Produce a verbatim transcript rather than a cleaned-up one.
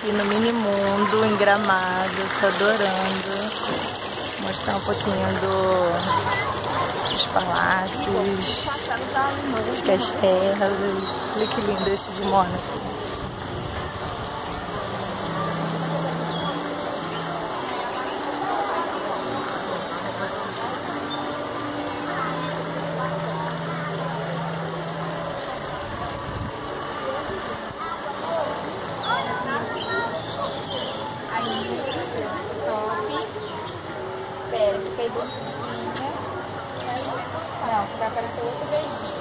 aqui no Minimundo, em Gramado, tô adorando. Mostrar um pouquinho do, dos palácios, dos castelos. Olha que lindo esse de Mônaco. Espera, fica aí bonitinha. Não, vai aparecer outro beijinho.